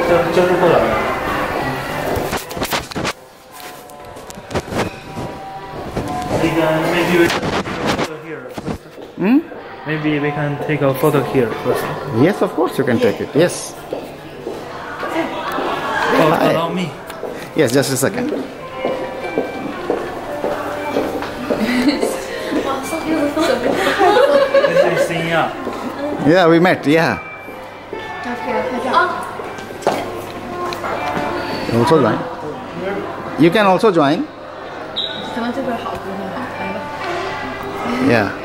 就是过来了。Maybe we can take a photo here first. Maybe we can take a photo here first. Yes, of course you can take it. Yes. Oh, Hi. allow me. Yes, just a second. Wow, so beautiful. This is Xinya. Yeah, we met. Yeah. Also join. You can also join. 可能这边好，这边好，来吧。 Yeah.